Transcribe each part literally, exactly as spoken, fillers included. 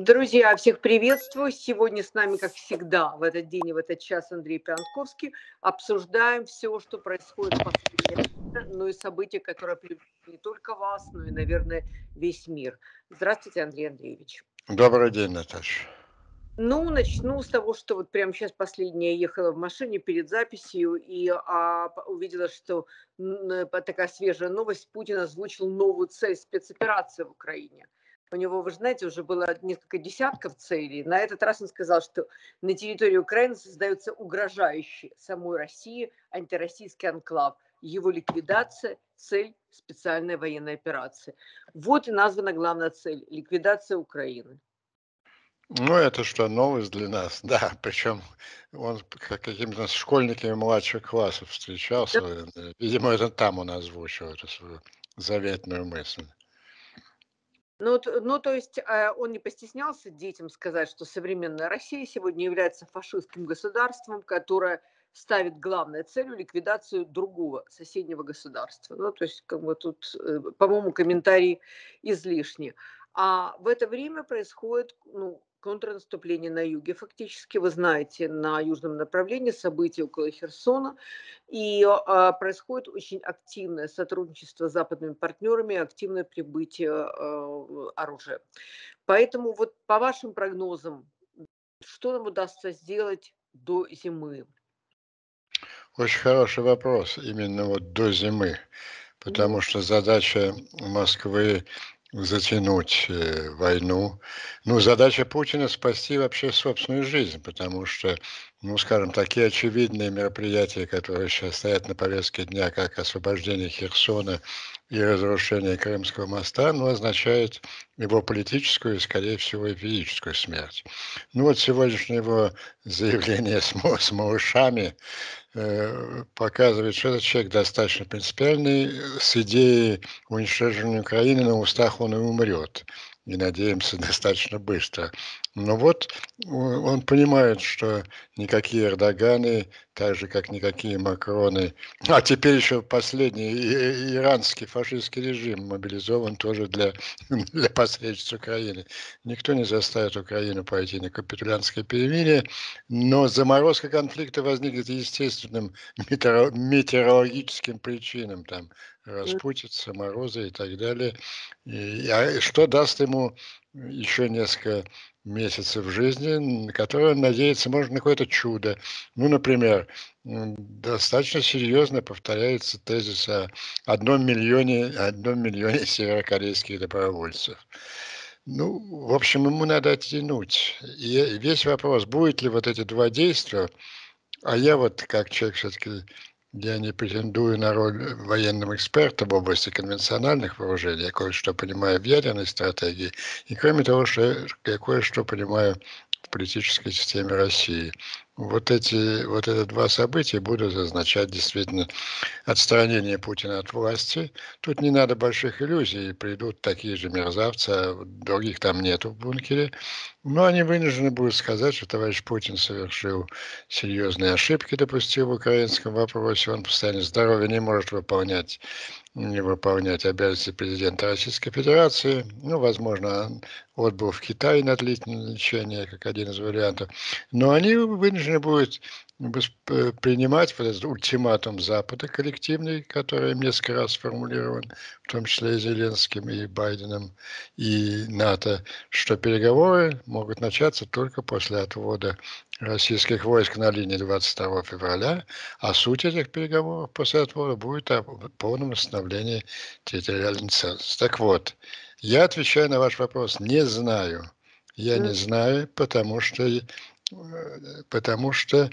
Друзья, всех приветствую. Сегодня с нами, как всегда, в этот день и в этот час Андрей Пиантковский. Обсуждаем все, что происходит в последнее время, но и события, которые привлекли не только вас, но и, наверное, весь мир. Здравствуйте, Андрей Андреевич. Добрый день, Наташа. Ну, начну с того, что вот прямо сейчас последняя ехала в машине перед записью и а, п- увидела, что м, э, по- такая свежая новость. Путин озвучил новую цель спецоперации в Украине. У него, вы же знаете, уже было несколько десятков целей. На этот раз он сказал, что на территории Украины создается угрожающий самой России антироссийский анклав. Его ликвидация– цель специальной военной операции. Вот и названа главная цель– ликвидация Украины. Ну, это что, новость для нас? Да, причем он как какими-то школьниками младших классов встречался. э, Видимо, это там он озвучил эту свою заветную мысль. Ну, т ну, то есть, э, он не постеснялся детям сказать, что современная Россия сегодня является фашистским государством, которое ставит главной целью ликвидацию другого соседнего государства. Ну, то есть, как бы тут, э, по-моему, комментарий излишний. А в это время происходит, ну, контрнаступление на юге. Фактически, вы знаете, на южном направлении события около Херсона. И, а, происходит очень активное сотрудничество с западными партнерами, активное прибытие, а, оружия. Поэтому вот по вашим прогнозам, что нам удастся сделать до зимы? Очень хороший вопрос, именно вот до зимы, Мгм. потому что задача Москвы затянуть э, войну. Ну, задача Путина спасти вообще собственную жизнь, потому что, ну, скажем, такие очевидные мероприятия, которые сейчас стоят на повестке дня, как освобождение Херсона и разрушение Крымского моста, ну, означает его политическую и, скорее всего, и физическую смерть. Ну, вот сегодняшнее его заявление с, мо- с малышами э, показывает, что этот человек достаточно принципиальный. э, С идеей уничтожения Украины на устах он и умрет. И, надеемся, достаточно быстро. Но вот о- он понимает, что никакие Эрдоганы, так же, как никакие Макроны, а теперь еще последний и- и- иранский фашистский режим мобилизован тоже для, для посредничества Украины. Никто не заставит Украину пойти на капитулянское перемирие, но заморозка конфликта возникнет естественным метеоро- метеорологическим причинам, там М, распутица, морозы и так далее. И, а что даст ему еще несколько месяцев жизни, на которые он надеется, может, на какое-то чудо. Ну, например, м, достаточно серьезно повторяется тезис о одном миллионе, одном миллионе северокорейских добровольцев. Ну, в общем, ему надо оттянуть. И весь вопрос, будет ли вот эти два действия, а я вот как человек все-таки, я не претендую на роль военного эксперта в области конвенциональных вооружений, я кое-что понимаю в ядерной стратегии, и кроме того, что я кое-что понимаю в политической системе России. Вот эти, вот это два события будут означать действительно отстранение Путина от власти. Тут не надо больших иллюзий, придут такие же мерзавцы, а других там нету в бункере. Но они вынуждены будут сказать, что товарищ Путин совершил серьезные ошибки, допустил в украинском вопросе. Он по состоянию здоровья не может выполнять не выполнять обязанности президента Российской Федерации. Ну, возможно, он отбыл в Китай на длительное лечение, как один из вариантов. Но они вынуждены будут быс- п- принимать вот этот ультиматум Запада коллективный, который несколько раз сформулирован, в том числе и Зеленским, и Байденом, и НАТО, что переговоры могут начаться только после отвода российских войск на линии двадцать второго февраля, а суть этих переговоров после отвода будет о полном восстановлении территориальной целостности. Так вот, я отвечаю на ваш вопрос, не знаю. Я м, не знаю, потому что, э, потому что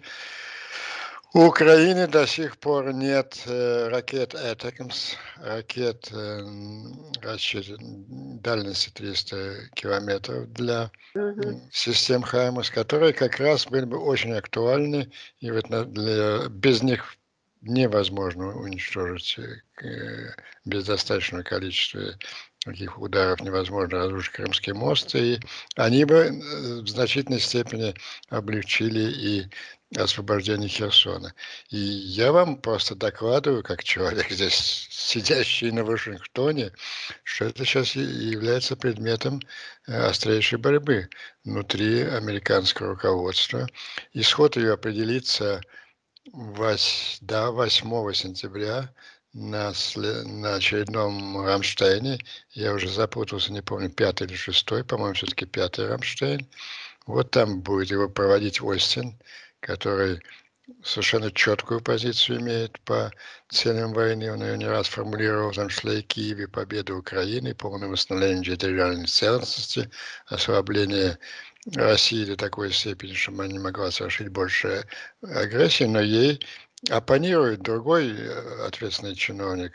у Украины до сих пор нет э, ракет «Атакамс», ракет э, м, расчет- дальности триста километров для мгм. м, систем «Хаймарс», которые как раз были бы очень актуальны, и вот на- для, без них невозможно уничтожить э, э, без достаточного количества таких ударов невозможно разрушить Крымский мост, и они бы э, в значительной степени облегчили и освобождения Херсона. И я вам просто докладываю, как человек здесь сидящий на Вашингтоне, что это сейчас является предметом э, острейшей борьбы внутри американского руководства. Исход ее определится вось, до восьмого сентября на, сле- на очередном Рамштейне. Я уже запутался, не помню, пятый или шестой, по-моему, все-таки пятый Рамштейн. Вот там будет его проводить Остин, который совершенно четкую позицию имеет по целям войны. Он ее не раз формулировал, в том числе и Киеве, победа Украины, полное восстановление территориальной целостности, ослабление России до такой степени, что она не могла совершить больше агрессии, но ей оппонирует другой э, ответственный чиновник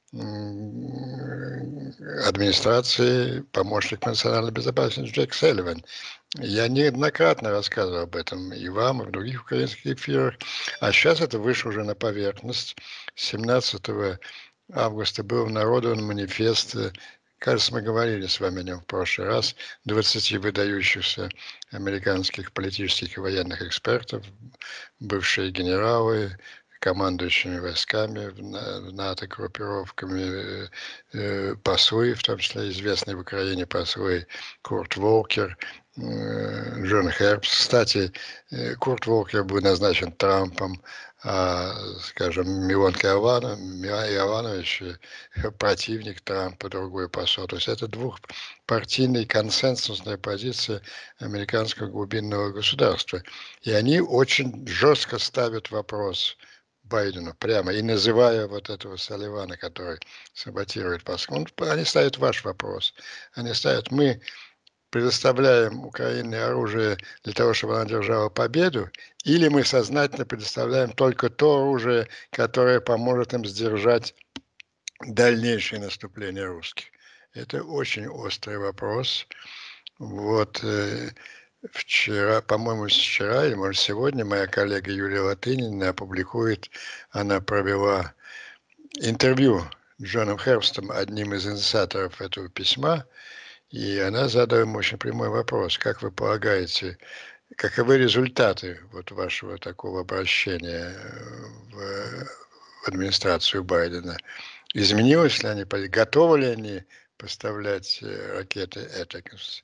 администрации, помощник по национальной безопасности Джек Селливан. Я неоднократно рассказывал об этом и вам, и в других украинских эфирах. А сейчас это вышло уже на поверхность. семнадцатого августа был обнародован манифест, кажется, мы говорили с вами о нем в прошлый раз, двадцати выдающихся американских политических и военных экспертов, бывшие генералы, командующими войсками в НАТО, группировками, э, послы, в том числе известные в Украине послы Курт Волкер, Джон Хербс. Кстати, Курт Волкер был назначен Трампом, а, скажем, Милон Иованович, противник Трампа, другой посол. То есть это двухпартийная консенсусная позиция американского глубинного государства. И они очень жестко ставят вопрос Байдену прямо, и называя вот этого Салливана, который саботирует Москву, они ставят ваш вопрос. Они ставят, мы предоставляем Украине оружие для того, чтобы она держала победу, или мы сознательно предоставляем только то оружие, которое поможет им сдержать дальнейшее наступление русских. Это очень острый вопрос. Вот э, вчера, по-моему, вчера или, может, сегодня моя коллега Юлия Латынина опубликует, она провела интервью с Джоном Хербстом, одним из инициаторов этого письма, и она задала ему очень прямой вопрос. Как вы полагаете, каковы результаты вот вашего такого обращения в администрацию Байдена? Изменилось ли они, готовы ли они поставлять ракеты «Этакс»?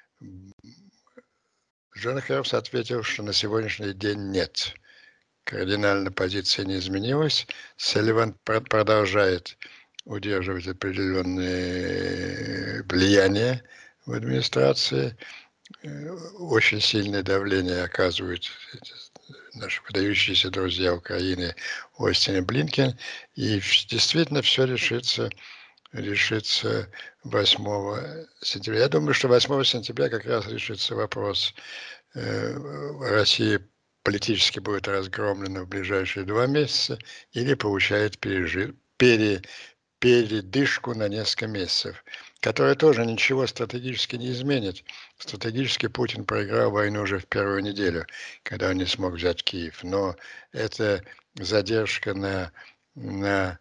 Джон Хербс ответил, что на сегодняшний день нет. Кардинально позиция не изменилась. Салливан продолжает удерживать определенные влияния в администрации. Очень сильное давление оказывают наши выдающиеся друзья Украины Остин и Блинкен. И действительно все решится, решится восьмого сентября. Я думаю, что восьмого сентября как раз решится вопрос России политически будет разгромлена в ближайшие два месяца или получает пережи, пере, передышку на несколько месяцев, которая тоже ничего стратегически не изменит. Стратегически Путин проиграл войну уже в первую неделю, когда он не смог взять Киев. Но эта задержка на, на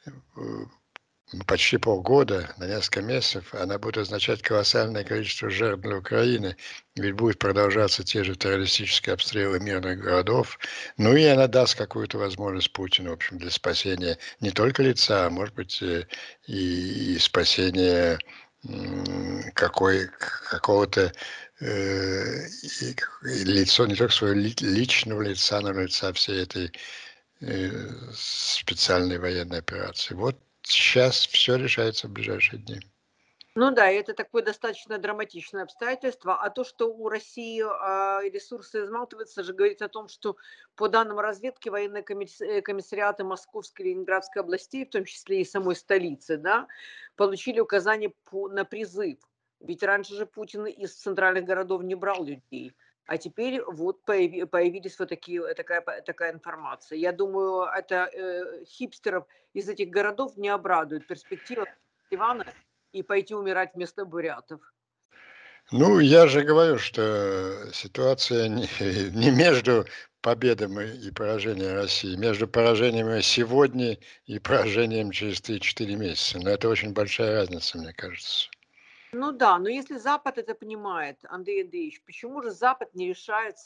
почти полгода, на несколько месяцев, она будет означать колоссальное количество жертв для Украины, ведь будут продолжаться те же террористические обстрелы мирных городов, ну и она даст какую-то возможность Путину, в общем, для спасения не только лица, а может быть и, и спасения какой, какого-то э, лицо, не только своего личного лица, но лица всей этой э, специальной военной операции. Вот сейчас все решается в ближайшие дни. Ну да, это такое достаточно драматичное обстоятельство. А то, что у России а, ресурсы изматываются, же говорит о том, что по данным разведки военные комиссариаты Московской и Ленинградской областей, в том числе и самой столицы, да, получили указания по, на призыв. Ведь раньше же Путин из центральных городов не брал людей. А теперь вот появи, появились вот такие, такая, такая информация. Я думаю, это э, хипстеров из этих городов не обрадует перспектива Ивана и пойти умирать вместо бурятов. Ну, я же говорю, что ситуация не, не между победами и поражением России, между поражением сегодня и поражением через три-четыре месяца. Но это очень большая разница, мне кажется. Ну да, но если Запад это понимает, Андрей Андреевич, почему же Запад не решается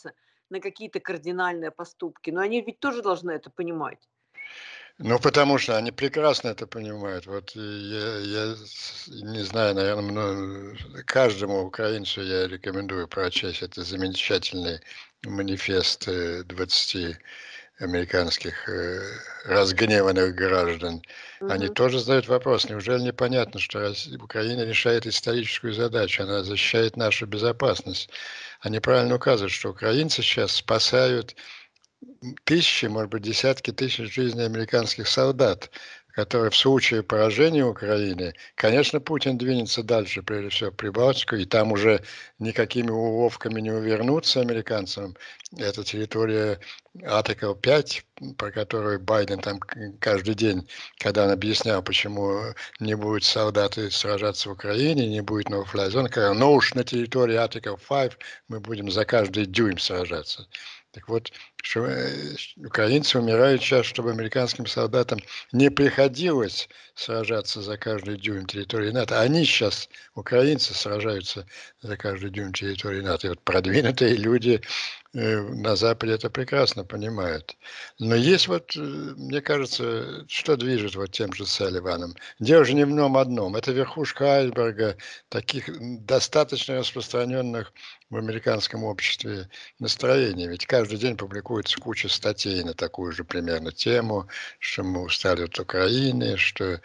на какие-то кардинальные поступки. Но они ведь тоже должны это понимать. Ну, потому что они прекрасно это понимают. Вот, э, я я с не знаю, наверное, каждому украинцу я рекомендую прочесть этот замечательный манифест, э, двадцати американских, э, разгневанных граждан. Они Мгм. тоже задают вопрос: неужели непонятно, что Роси Украина решает историческую задачу, она защищает нашу безопасность? Они правильно указывают, что украинцы сейчас спасают м, тысячи, может быть, десятки тысяч жизней американских солдат, которые в случае поражения Украины, конечно, Путин двинется дальше, прежде всего, в Прибалтику, и там уже никакими уловками не увернуться американцам. Это территория Атаков пять, про которую Байден там к- каждый день, когда он объяснял, почему не будут солдаты сражаться в Украине, не будет no-fly zone, сказал, но уж на территории Атаков пять мы будем за каждый дюйм сражаться. Так вот, что, э, украинцы умирают сейчас, чтобы американским солдатам не приходилось сражаться за каждый дюйм территории НАТО. Они сейчас, украинцы, сражаются за каждый дюйм территории НАТО. И вот продвинутые люди э, на Западе это прекрасно понимают. Но есть вот, э, мне кажется, что движет вот тем же Салливаном. Дело же не в нем одном. Это верхушка айсберга таких м, достаточно распространенных в американском обществе настроений. Ведь каждый день публикуется куча статей на такую же примерно тему, что мы устали от Украины, что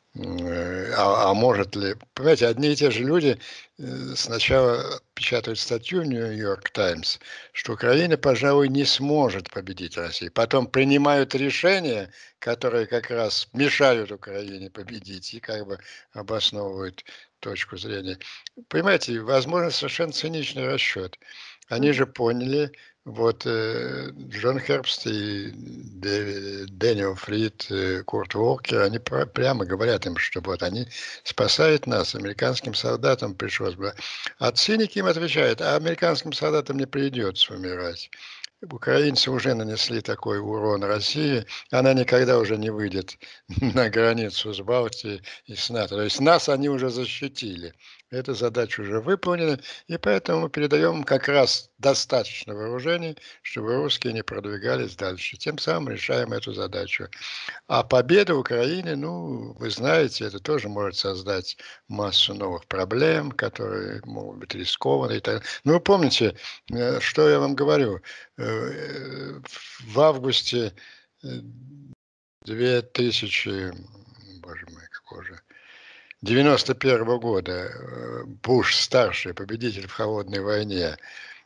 Э, а, а может ли... Понимаете, одни и те же люди э, сначала печатают статью в Нью-Йорк Таймс, что Украина, пожалуй, не сможет победить Россию. Потом принимают решения, которые как раз мешают Украине победить и как бы обосновывают точку зрения. Понимаете, возможно, совершенно циничный расчет. Они Мгм. же поняли, вот э, Джон Хербст и Дэ- Дэниел Фрид, э, Курт Уолкер, они пра- прямо говорят им, что вот они спасают нас, американским солдатам пришлось бы. А циники им отвечают, а американским солдатам не придется умирать. Украинцы уже нанесли такой урон России, она никогда уже не выйдет на границу с Балтией и с НАТО. То есть нас они уже защитили. Эта задача уже выполнена, и поэтому мы передаем им как раз достаточно вооружений, чтобы русские не продвигались дальше. Тем самым решаем эту задачу. А победа Украины, ну, вы знаете, это тоже может создать массу новых проблем, которые могут быть рискованы. И так. Ну, вы помните, э, что я вам говорю? Э, В августе э, две тысячи, боже мой, какого же, девяносто первого года э, Буш старший, победитель в холодной войне,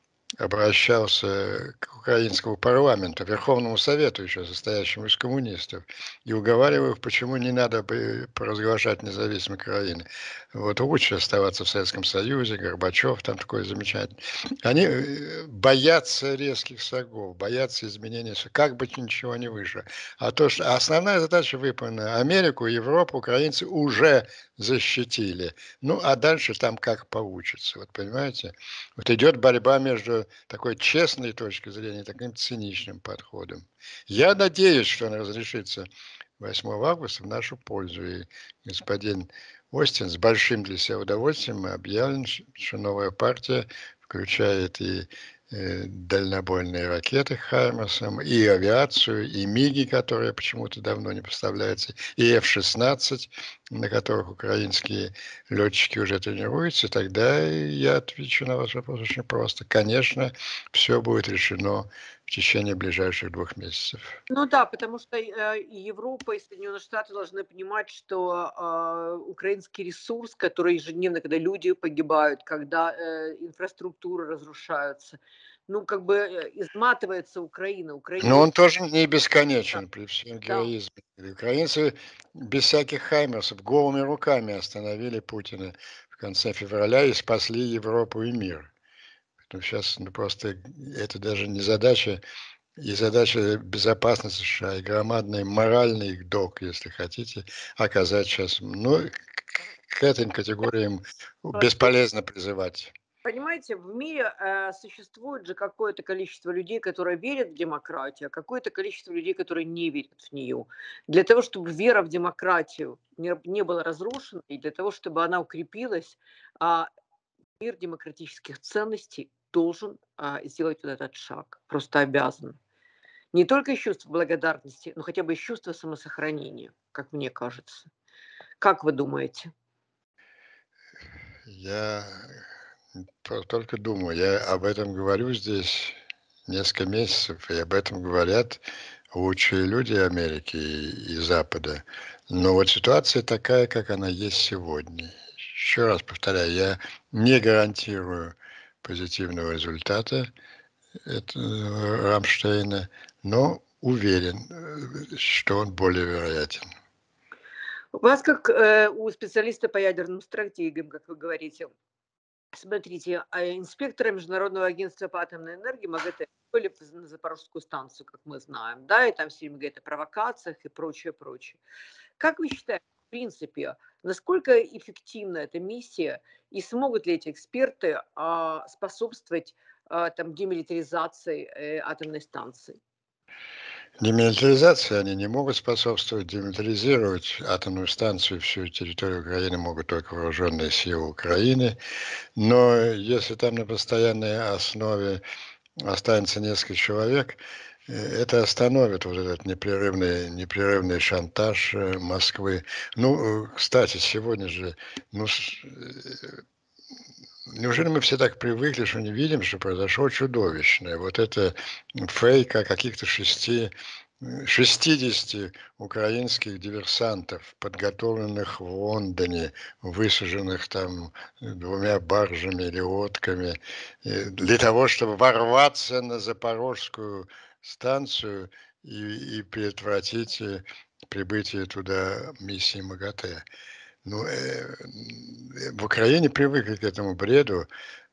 обращался к украинскому парламенту, Верховному Совету еще, состоящему из коммунистов, и уговаривал их, почему не надо бы провозглашать независимость Украины. Вот лучше оставаться в Советском Союзе, Горбачев там такой замечательный. Они э, боятся резких шагов, боятся изменений, как бы ничего не вышло. А то, что основная задача выполнена. Америку, Европу украинцы уже защитили. Ну, а дальше там как получится. Вот понимаете? Вот идет борьба между такой честной точки зрения и таким циничным подходом. Я надеюсь, что она разрешится восьмого августа в нашу пользу. И господин Остин с большим для себя удовольствием объявлен, что новая партия включает и э, дальнобойные ракеты «Хаймерсом», и авиацию, и МИГи, которые почему-то давно не поставляются, и эф шестнадцать, на которых украинские летчики уже тренируются, тогда я отвечу на ваш вопрос очень просто. Конечно, все будет решено в течение ближайших двух месяцев. Ну да, потому что э, и Европа, и Соединенные Штаты должны понимать, что а, украинский ресурс, который ежедневно, когда люди погибают, когда э, инфраструктура разрушается, ну как бы э, изматывается Украина. Украине Но он очень тоже не да, бесконечен при всем да. героизме. И украинцы без всяких хаймерсов голыми руками остановили Путина в конце февраля и спасли Европу и мир. Поэтому сейчас ну, просто это даже не задача, и задача безопасности США, и громадный моральный их долг, если хотите, оказать сейчас. Ну, к к этим категориям бесполезно призывать. Понимаете, в мире э, существует же какое-то количество людей, которые верят в демократию, а какое-то количество людей, которые не верят в нее. Для того, чтобы вера в демократию не, не была разрушена, и для того, чтобы она укрепилась, а, мир демократических ценностей должен а, сделать вот этот шаг, просто обязан. Не только из чувства благодарности, но хотя бы из чувства самосохранения, как мне кажется. Как вы думаете? Я то только думаю, я об этом говорю здесь несколько месяцев, и об этом говорят лучшие люди Америки и, и Запада. Но вот ситуация такая, как она есть сегодня. Еще раз повторяю, я не гарантирую позитивного результата этого Рамштейна, но уверен, э, что он более вероятен. У вас, как э, у специалиста по ядерным стратегиям, как вы говорите, смотрите, а инспекторы Международного агентства по атомной энергии МАГАТЭ были на Запорожскую станцию, как мы знаем, да, и там все время говорят о провокациях и прочее, прочее. Как вы считаете, в принципе, насколько эффективна эта миссия и смогут ли эти эксперты а, способствовать а, там, демилитаризации э, атомной станции? Демилитаризации они не могут способствовать. Демилитаризировать атомную станцию и всю территорию Украины могут только вооруженные силы Украины. Но если там на постоянной основе останется несколько человек, э, это остановит вот этот непрерывный, непрерывный шантаж э, Москвы. Ну, э, кстати, сегодня же, ну, с- э, неужели мы все так привыкли, что не видим, что произошло чудовищное? Вот это фейк о каких-то шести, э, шестидесяти украинских диверсантов, подготовленных в Лондоне, высаженных там э, двумя баржами или лодками, э, для того, чтобы ворваться на Запорожскую станцию и, и предотвратить э, прибытие туда миссии МАГАТЭ. Ну, э, м, в Украине привыкли к этому бреду.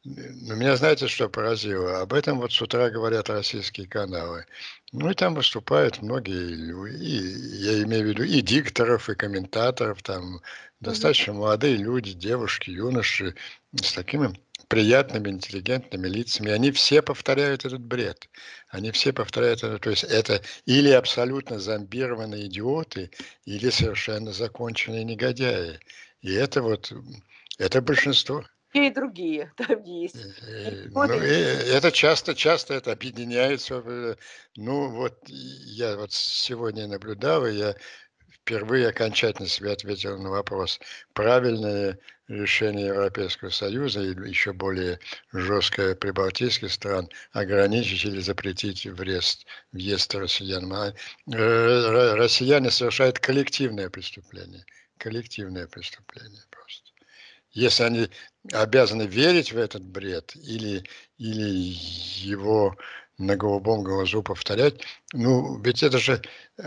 Но меня, знаете, что поразило? Об этом вот с утра говорят российские каналы. Ну, и там выступают многие люди, я имею в виду и дикторов, и комментаторов, там Мгм. достаточно молодые люди, девушки, юноши с такими приятными, интеллигентными лицами. Они все повторяют этот бред. Они все повторяют это. То есть это или абсолютно зомбированные идиоты, или совершенно законченные негодяи. И это вот, м, это большинство. Те и другие там есть. И Э, ну, годы, и это часто часто это объединяется в ну, вот я вот сегодня наблюдал, и я впервые окончательно себе ответил на вопрос: правильное решение Европейского Союза и еще более жесткое прибалтийских стран ограничить или запретить въезд въезд россиянам. А, э, ро россияне совершают коллективное преступление. Коллективное преступление просто. Если они обязаны верить в этот бред или или его на голубом глазу повторять, ну, ведь это же,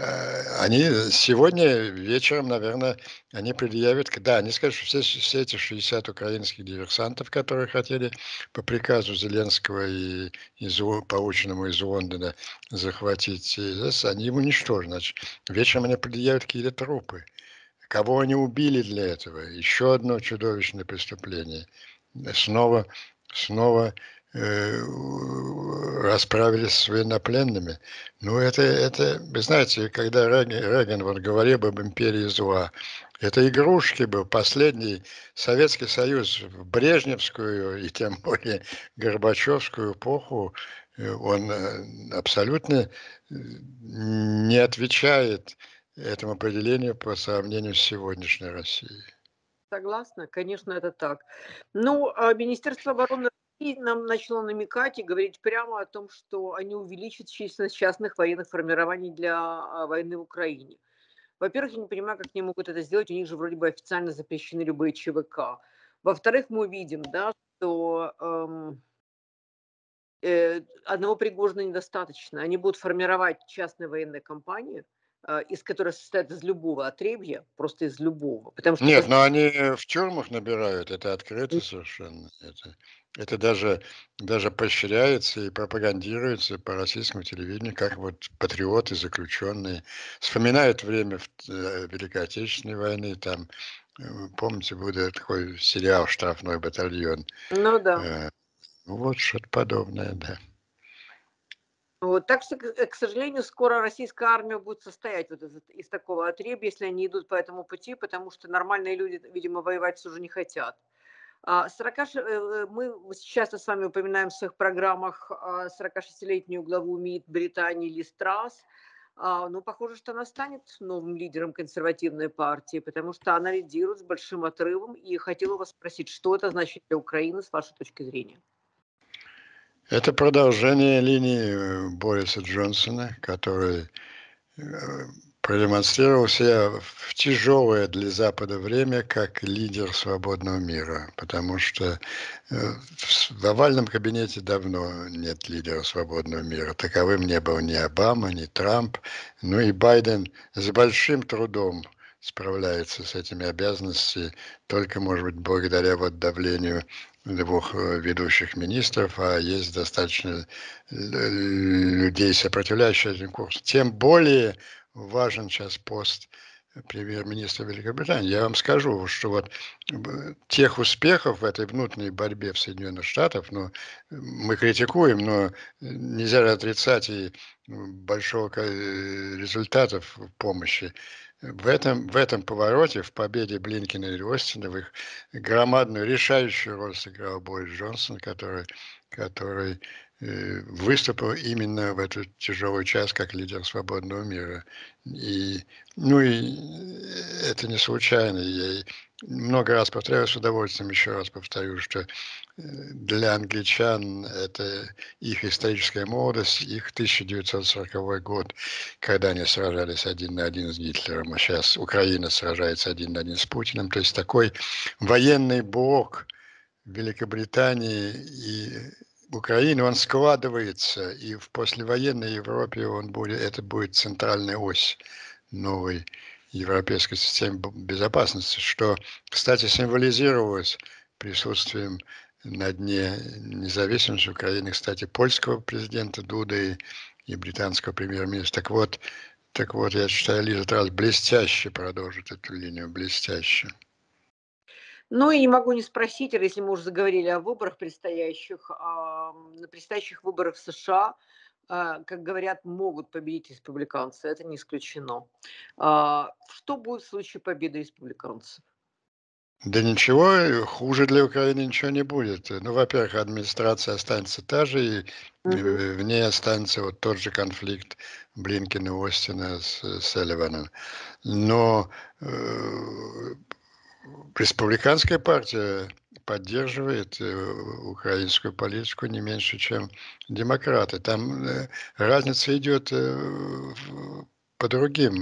э, они сегодня вечером, наверное, они предъявят, к да, они скажут, что все все эти шестьдесят украинских диверсантов, которые хотели по приказу Зеленского и из Ло полученному из Лондона захватить ЕС, они уничтожены. Значит, вечером они предъявят какие-то трупы. Кого они убили для этого? Еще одно чудовищное преступление. Снова, снова э, расправились с военнопленными. Ну, это, это, вы знаете, когда Реген, Реген вот говорил об империи зла, это игрушки был, последний Советский Союз в Брежневскую и тем более Горбачевскую эпоху, э, он э, абсолютно э, не отвечает этому определению по сравнению с сегодняшней Россией. согласна, конечно, это так. Ну, а Министерство обороны России нам начало намекать и говорить прямо о том, что они увеличат численность частных военных формирований для а, войны в Украине. Во-первых, я не понимаю, как они могут это сделать, у них же вроде бы официально запрещены любые ЧВК. Во-вторых, мы увидим, да, что эм, э, одного Пригожина недостаточно. Они будут формировать частные военные компании, э, из которых состоят из любого отребья, просто из любого. Потому что Нет, пос- но они в тюрьмах набирают, это открыто совершенно. Это, это даже, даже поощряется и пропагандируется по российскому телевидению, как вот патриоты, заключенные. Вспоминают время в- э, Великой Отечественной войны, там, э, помните, будет такой сериал «Штрафной батальон». ну да. Э, ну вот что-то подобное, да. Вот, так что, к э, к сожалению, скоро российская армия будет состоять вот из из такого отребья, если они идут по этому пути, потому что нормальные люди, видимо, воевать уже не хотят. А, сорока ш э, э, мы часто с вами упоминаем в своих программах, а, сорокашестилетнюю главу МИД Британии Лиз Трасс. А, ну, похоже, что она станет новым лидером консервативной партии, потому что она лидирует с большим отрывом. И хотела вас спросить, что это значит для Украины с вашей точки зрения? Это продолжение линии э, Бориса Джонсона, который э, продемонстрировал себя в тяжелое для Запада время как лидер свободного мира, потому что э, в с- в овальном кабинете давно нет лидера свободного мира. Таковым не был ни Обама, ни Трамп. Ну и Байден с большим трудом справляется с этими обязанностями, только, может быть, благодаря вот давлению двух э, ведущих министров, а есть достаточно л- людей, сопротивляющих этим курсу. Тем более важен сейчас пост премьер-министра Великобритании. Я вам скажу, что вот б- тех успехов в этой внутренней борьбе в Соединенных Штатах, ну, мы критикуем, но нельзя же отрицать и м, большого ко- э, результатов в помощи. В этом, в этом повороте, в победе Блинкина и Остина, в их громадную, решающую роль сыграл Борис Джонсон, который, который э, выступил именно в этот тяжелый час как лидер свободного мира. И, ну и это не случайно. Я много раз повторяю, с удовольствием еще раз повторю, что э, для англичан это их историческая молодость, их тысяча девятьсот сороковой год, когда они сражались один на один с Гитлером, а сейчас Украина сражается один на один с Путиным. То есть такой военный блок Великобритании и Украины, он складывается, и в послевоенной Европе он будет, это будет центральная ось новой европейской системы б- безопасности, что, кстати, символизировалось присутствием на дне независимости Украины, кстати, польского президента Дуды и, и британского премьер-министра. Так вот, так вот, я считаю, Лиза Трасс блестяще продолжит эту линию, блестяще. Ну и не могу не спросить, или если мы уже заговорили о выборах предстоящих, ам, на предстоящих выборах в США, а, как говорят, могут победить республиканцы, это не исключено. А, что будет в случае победы республиканцев? Да ничего, э, хуже для Украины ничего не будет. Э, Ну, во-первых, администрация останется та же, и Мгм. э, в ней останется вот тот же конфликт Блинкина и Остина с э, Салливаном. Но э, республиканская партия поддерживает э, украинскую политику не меньше, чем демократы. Там э, разница идет э, в- по другим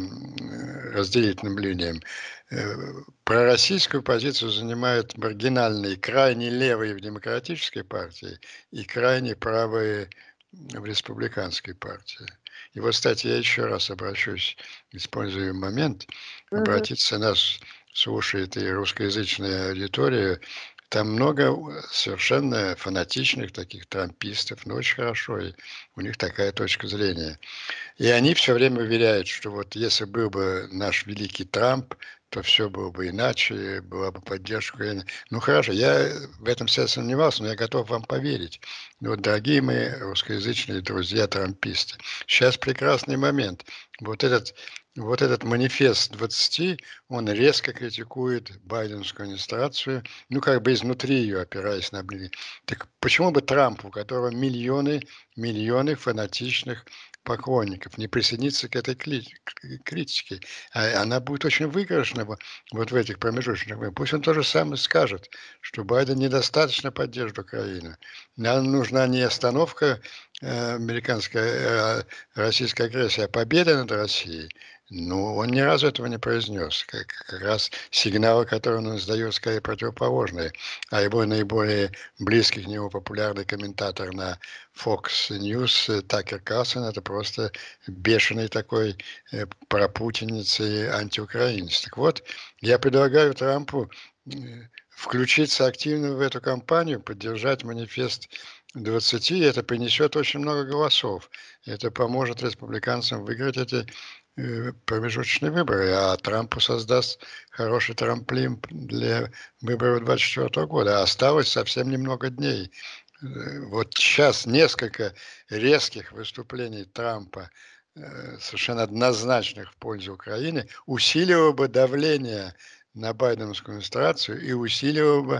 э, разделительным линиям. Э, Пророссийскую позицию занимают маргинальные, крайне левые в демократической партии и крайне правые в республиканской партии. И вот, кстати, я еще раз обращусь, используя момент, Мгм. обратиться нас слушает и русскоязычная аудитория, там много э, совершенно фанатичных таких трампистов, но очень хорошо, и у них такая точка зрения. И они все время уверяют, что вот если был бы наш великий Трамп, то все было бы иначе, была бы поддержка Украины. Ну хорошо, я в этом себя сомневался, но я готов вам поверить. Ну, вот, дорогие мои русскоязычные друзья трамписты, сейчас прекрасный момент. Вот этот, вот этот манифест двадцати, он резко критикует байденскую администрацию, ну как бы изнутри ее, опираясь на Блин. Так почему бы Трампу, у которого миллионы, миллионы фанатичных поклонников, не присоединиться к этой кли- к- критике. А она будет очень выигрышна во- вот в этих промежуточных выборах. Пусть он то же самое скажет, что Байден недостаточно поддерживает Украину. Нам нужна не остановка э, американской, э, российской агрессии, а победа над Россией. Ну, он ни разу этого не произнес. Как, как раз сигналы, которые он издает, скорее противоположные. А его наиболее близкий к нему популярный комментатор на Fox News э, Такер Карлсон — это просто бешеный такой э, пропутинец и антиукраинец. Так вот, я предлагаю Трампу э, включиться активно в эту кампанию, поддержать манифест двадцати, это принесет очень много голосов. Это поможет республиканцам выиграть эти э, промежуточные выборы, а Трампу создаст хороший трамплин для выборов двадцать четвёртого года. Осталось совсем немного дней. Э, Вот сейчас несколько резких выступлений Трампа, э, совершенно однозначных в пользу Украины, усиливало бы давление на байденовскую администрацию и усиливало бы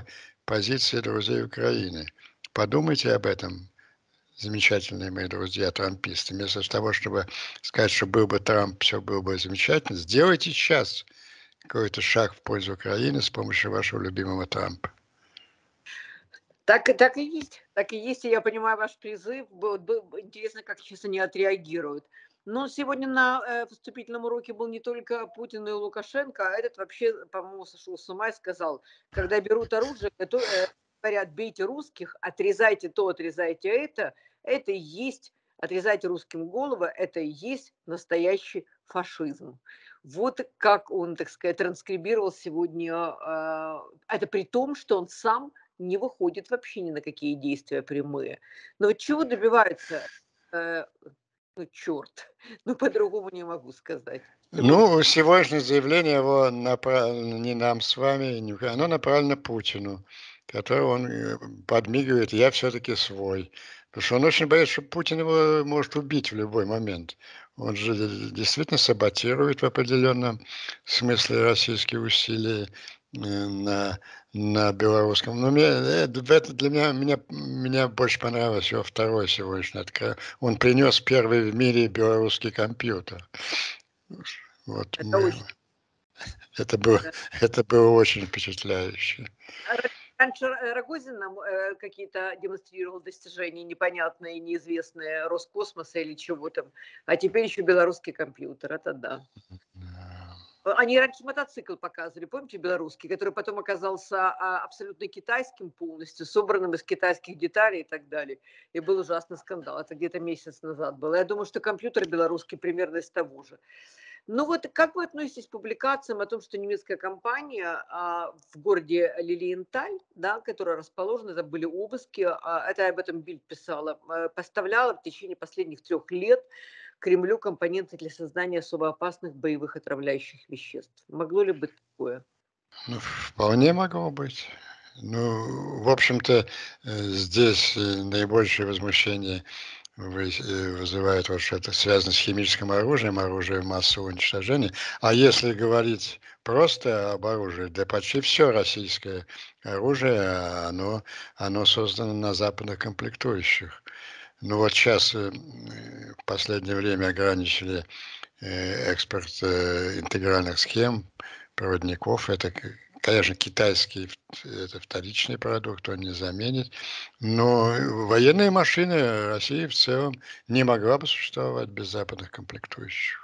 позиции друзей Украины. Подумайте об этом, замечательные мои друзья трамписты. Вместо того, чтобы сказать, что был бы Трамп, все было бы замечательно, сделайте сейчас какой-то шаг в пользу Украины с помощью вашего любимого Трампа. Так, и- так и есть. Так и есть, и я понимаю ваш призыв. Было бы интересно, как сейчас они отреагируют. Но сегодня на э, вступительном уроке был не только Путин и Лукашенко, а этот вообще, по-моему, сошел с ума и сказал, когда берут оружие, гото- э, говорят, бейте русских, отрезайте то, отрезайте это, это и есть, отрезайте русским головы, это и есть настоящий фашизм. Вот как он, так сказать, транскрибировал сегодня, э, это при том, что он сам не выходит вообще ни на какие действия прямые. Но вот чего добивается, э, ну, черт, ну, по-другому не могу сказать. Чтобы... Ну, сегодняшнее заявление его направлено не нам с вами, не- оно направлено Путину, которого он э, подмигивает, я все-таки свой. Потому что он очень боится, что Путин его может убить в любой момент. Он же д- действительно саботирует в определенном смысле российские усилия э, на, на белорусском. Но мне, э, в это для меня, меня, меня больше понравилось его второй сегодняшний открытие. Он принес первый в мире белорусский компьютер. Вот Это мы, очень... это было, да. это было очень впечатляюще. А ра- Раньше Ра- Рогозин нам э, какие-то демонстрировал достижения непонятные, неизвестные Роскосмоса или чего там, а теперь еще белорусский компьютер, это да. Да. Э, Они раньше мотоцикл показывали, помните, белорусский, который потом оказался а, абсолютно китайским полностью, собранным из китайских деталей и так далее. И был ужасный скандал. Это где-то месяц назад было. Я думаю, что компьютер белорусский примерно из того же. Ну вот как вы относитесь к публикациям о том, что немецкая компания а, в городе Лилиенталь, да, которая расположена, это были обыски, а, это я об этом Бильд писала, э, поставляла в течение последних трех лет Кремлю компоненты для создания особо опасных боевых отравляющих веществ. Могло ли быть такое? Ну, вполне могло быть. Ну, в общем-то, э, здесь э, наибольшее возмущение вы- э, вызывает вот что это связано с химическим оружием, оружием массового уничтожения. А если говорить просто об оружии, да почти все российское оружие, а оно, оно создано на западных комплектующих. Ну вот сейчас в последнее время ограничили э, экспорт э, интегральных схем, проводников. Это, к- конечно, китайский в- это вторичный продукт, он не заменит. Но военные машины России в целом не могла бы существовать без западных комплектующих.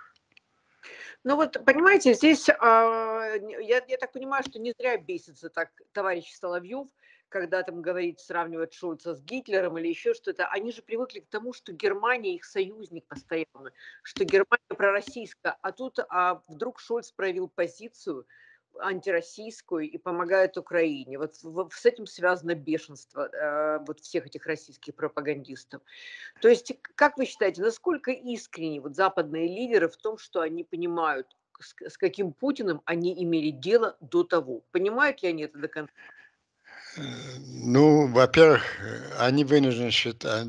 Ну вот, понимаете, здесь, а, н я я так понимаю, что не зря бесится так товарищ Соловьев, когда там говорит, сравнивает Шольца с Гитлером или еще что-то. Они же привыкли к тому, что Германия их союзник постоянно, что Германия пророссийская, а тут, а, вдруг Шольц проявил позицию антироссийскую и помогает Украине. Вот в с этим связано бешенство, э, вот всех этих российских пропагандистов. То есть, как вы считаете, насколько искренни вот западные лидеры в том, что они понимают, с, с каким Путиным они имели дело до того? Понимают ли они это до конца? Э, Ну, во-первых, э, они вынуждены считать,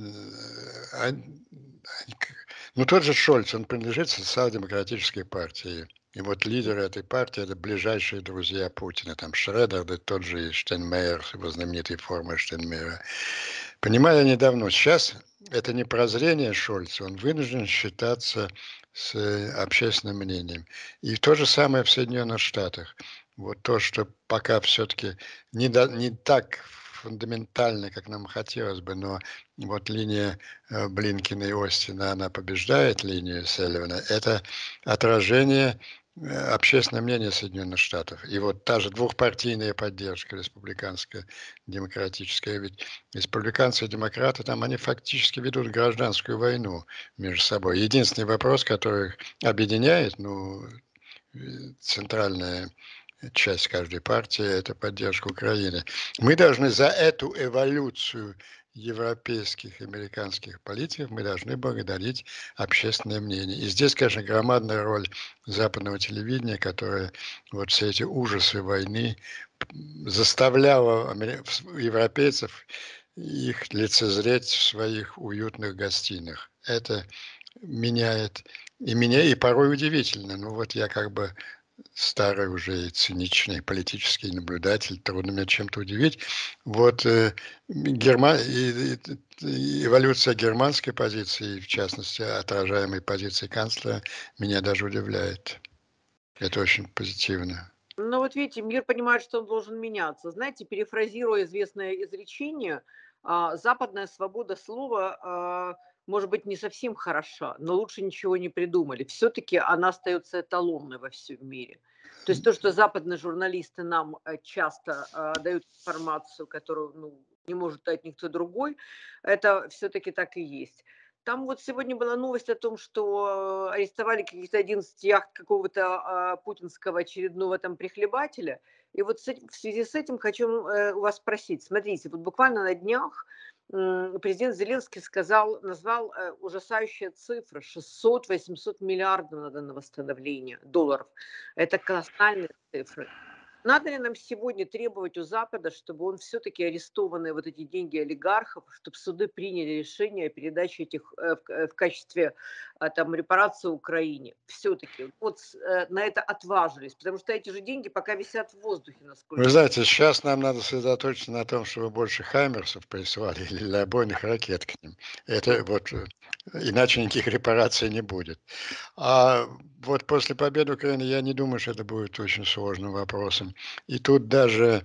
ну тот же Шольц, он принадлежит социал-демократической партии. И вот лидеры этой партии — это ближайшие друзья Путина. Там Шредер, да тот же и Штайнмайер, его знаменитые формы Штайнмайера. Понимали они давно. Сейчас это не прозрение Шольца, он вынужден считаться с э, общественным мнением. И то же самое в Соединенных Штатах. Вот то, что пока все-таки не, до- не так фундаментально, как нам хотелось бы, но вот линия э, Блинкина и Остина, она побеждает линию Селливана. Это отражение э, общественного мнения Соединенных Штатов. И вот та же двухпартийная поддержка республиканская, демократическая, ведь республиканцы и демократы там, они фактически ведут гражданскую войну между собой. Единственный вопрос, который их объединяет, ну, э, центральная часть каждой партии — это поддержка Украины. Мы должны за эту эволюцию европейских, американских политиков, мы должны благодарить общественное мнение. И здесь, конечно, громадная роль западного телевидения, которое вот все эти ужасы войны заставляло амери- европейцев их лицезреть в своих уютных гостиных. Это меняет и меня, и порой удивительно. Ну вот я как бы старый уже и циничный политический наблюдатель, трудно меня чем-то удивить. Вот э, Герма... и- и- и эволюция германской позиции, в частности, отражаемой позиции канцлера, меня даже удивляет. Это очень позитивно. Ну вот видите, мир понимает, что он должен меняться. Знаете, перефразируя известное изречение, а, западная свобода слова, а, может быть, не совсем хороша, но лучше ничего не придумали. Все-таки она остается эталонной во всем мире. То есть то, что западные журналисты нам э, часто а, дают информацию, которую ну, не может дать никто другой, это все-таки так и есть. Там вот сегодня была новость о том, что арестовали каких-то одиннадцать яхт какого-то а, путинского очередного там прихлебателя. И вот с этим- в связи с этим хочу э, у вас спросить. Смотрите, вот буквально на днях м, президент Зеленский сказал, назвал э, ужасающие цифры: шестьсот-восемьсот миллиардов надо на восстановление долларов. Это колоссальные цифры. Надо ли нам сегодня требовать у Запада, чтобы он все-таки арестованные вот эти деньги олигархов, чтобы суды приняли решение о передаче этих э, в, э, в качестве а, там репарации Украине? Все-таки вот с- э, на это отважились, потому что эти же деньги пока висят в воздухе, Вы насколько я. знаете, сейчас нам надо сосредоточиться на том, чтобы больше «Хаймерсов» прислали или дальнобойных ракет к ним. Это вот, э, иначе никаких репараций не будет. А вот после победы Украины я не думаю, что это будет очень сложным вопросом. И тут даже,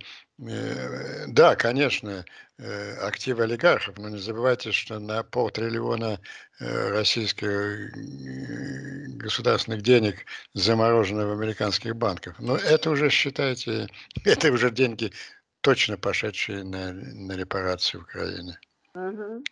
э, да, конечно, э, активы олигархов, но не забывайте, что на полтриллиона э, российских э, государственных денег заморожено в американских банках. Но это уже, считайте, это уже деньги, точно пошедшие на, на репарацию Украины. Мгм.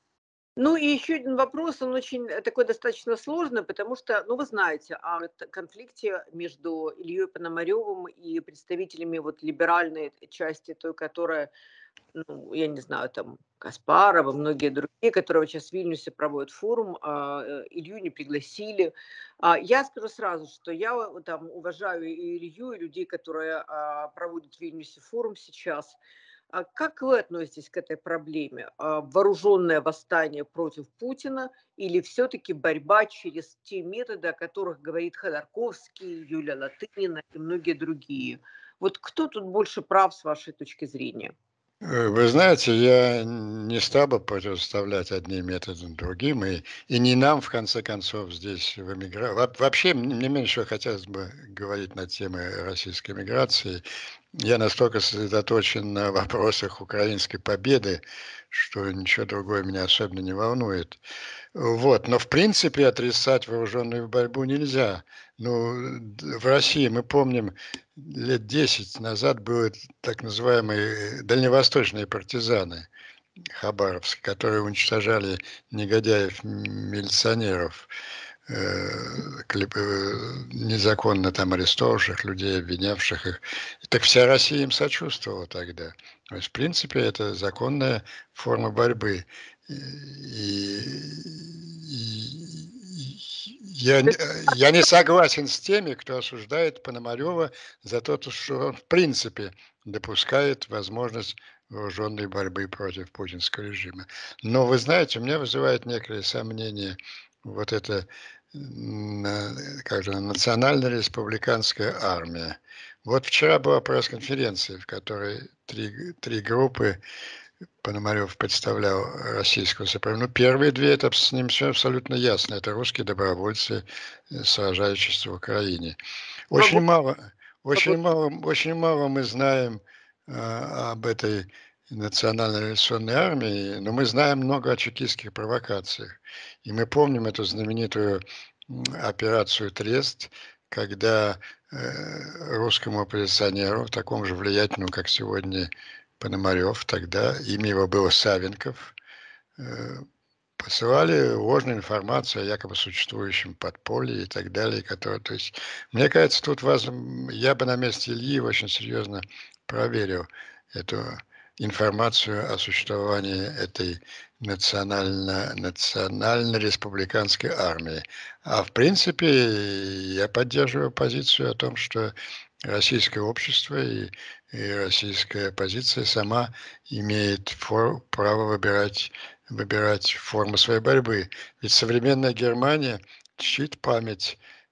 Ну и еще один вопрос, он очень э, такой достаточно сложный, потому что, ну вы знаете о т- конфликте между Ильей Пономаревым и представителями вот либеральной части, той, которая ну, я не знаю, там Каспарова, многие другие, которые вот щас в Вильнюсе проводят форум, а, э, Илью не пригласили. А, я скажу сразу, что я вот там уважаю и Илью, и людей, которые а, проводят в Вильнюсе форум сейчас. А как вы относитесь к этой проблеме? А, вооруженное восстание против Путина или все-таки борьба через те методы, о которых говорит Ходорковский, Юлия Латынина и многие другие? Вот кто тут больше прав с вашей точки зрения? Э, Вы знаете, я не стал бы противоставлять одни методы другим, и, и не нам, в конце концов, здесь в эмиграции. Вообще, мне меньше хотелось бы говорить на темы российской миграции. Я настолько сосредоточен на вопросах украинской победы, что ничего другое меня особенно не волнует. Вот. Но в принципе отрицать вооруженную борьбу нельзя. Ну, д- в России, мы помним, лет десять назад были так называемые дальневосточные партизаны хабаровские, которые уничтожали негодяев-милиционеров, э, клип- э, незаконно там арестовавших людей, обвинявших их. И так вся Россия им сочувствовала тогда. То есть, в принципе, это законная форма борьбы. И, и- и я, н- э, я не согласен с теми, кто осуждает Пономарева за то, то, что он в принципе допускает возможность вооруженной борьбы против путинского режима. Но вы знаете, у меня вызывает некоторые сомнения вот эта на- как же, национально-республиканская армия. Вот вчера была пресс-конференция, в которой три, три группы Пономарев представлял российского сопротивления. Ну, первые две, это с ним все абсолютно ясно. Это русские добровольцы, э, сражающиеся в Украине. Очень Погод- мало, очень погод- мало, очень мало мы знаем а, об этой национальной революционной армии, но мы знаем много о чекистских провокациях. И мы помним эту знаменитую м, операцию «Трест», когда э, русскому оппозиционеру, такому же влиятельному, как сегодня Пономарев, тогда имя его было Савенков, э, посылали ложную информацию о якобы существующем подполье и так далее, которое, то есть, мне кажется, тут вас, я бы на месте Ильи очень серьезно проверил эту информацию о существовании этой национально, национально-республиканской армии. А в принципе, я поддерживаю позицию о том, что российское общество и, и российская оппозиция сама имеет фор- право выбирать выбирать форму своей борьбы. Ведь современная Германия чтит память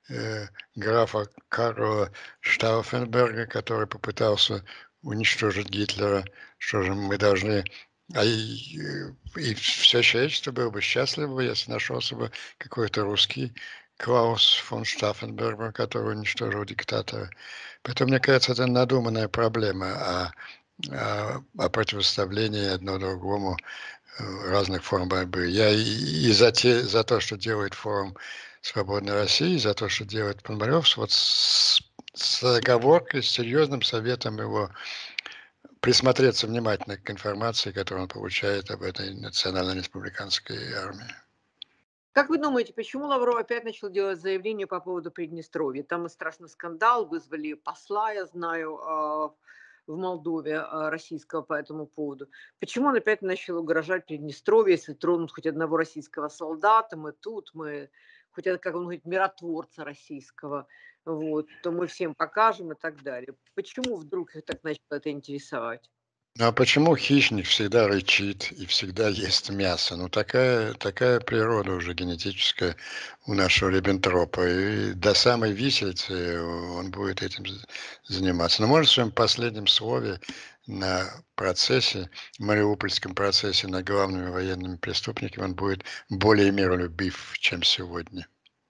э, графа Карла Штауфенберга, который попытался уничтожить Гитлера. Что же мы должны... А и, э, и все человечество было бы счастливо, если нашелся бы какой-то русский Клаус фон Штауфенберг, который уничтожил диктатора. Поэтому, мне кажется, это надуманная проблема о, о, о противоставлении одно другому э, разных форм борьбы. Я и, и за, те, за то, что делает форум «Свободной России», за то, что делает Пономарев, вот с, с оговоркой, с серьезным советом его присмотреться внимательно к информации, которую он получает об этой национально-республиканской армии. Как вы думаете, почему Лавров опять начал делать заявление по поводу Приднестровья? Там и страшный скандал, вызвали посла, я знаю, а, в Молдове а, российского по этому поводу. Почему он опять начал угрожать Приднестровью, если тронут хоть одного российского солдата, мы тут, мы, хоть это, как он говорит, миротворца российского, вот, то мы всем покажем и так далее. Почему вдруг их так начало это интересовать? Ну а почему хищник всегда рычит и всегда ест мясо? Ну такая, такая природа уже генетическая у нашего Риббентропа. И до самой висельцы он будет этим з- заниматься. Но может в своем последнем слове на процессе, Мариупольском процессе над главными военными преступниками он будет более миролюбив, чем сегодня.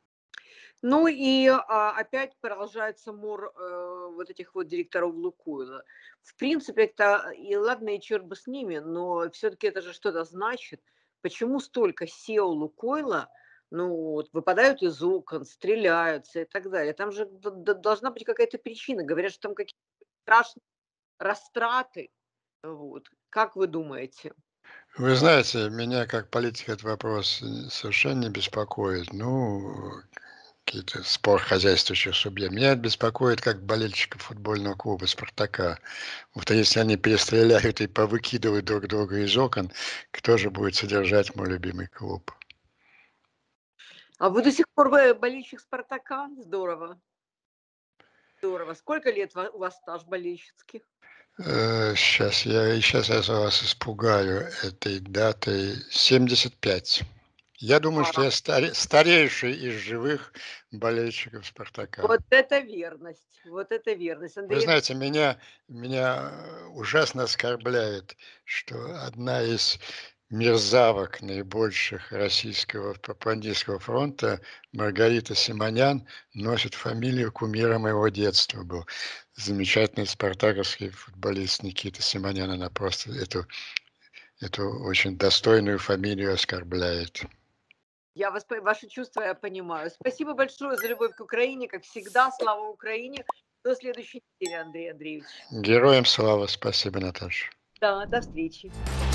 Ну и, а, опять продолжается мор, э, вот этих вот директоров "Лукойла". В принципе, это и ладно, и черт бы с ними, но все таки это же что-то значит. Почему столько S E O "Лукойла", ну, вот выпадают из окон, стреляются и так далее? Там же д д должна быть какая-то причина. Говорят, что там какие-то страшные растраты. Вот. Как вы думаете? Вы знаете, меня как политика этот вопрос э, совершенно не беспокоит. Ну, какие-то спор хозяйствующих субъектов. Меня это беспокоит как болельщиков футбольного клуба «Спартака». Вот если они перестреляют и повыкидывают друг друга из окон, кто же будет содержать мой любимый клуб? А вы до сих пор бо болельщик "Спартака"? Здорово, здорово. Сколько лет ва у вас стаж болельщицкий? Сейчас я, сейчас я вас испугаю этой датой. семьдесят пять. Я думаю, что я старе- старейший из живых болельщиков «Спартака». Вот это верность, вот это верность. Вы Андрей Андреевич, знаете, меня, меня э, ужасно оскорбляет, что одна из мерзавок наибольших российского пропагандистского фронта, Маргарита Симонян, носит фамилию кумира моего детства. Был замечательный спартаковский футболист Никита Симонян. Она просто эту, эту очень достойную фамилию оскорбляет. я вас, по- ваши чувства я понимаю. Спасибо большое за любовь к Украине, как всегда. Слава Украине. До следующей недели, Андрей Андреевич. Героям слава! Спасибо, Наташа. Да, до встречи.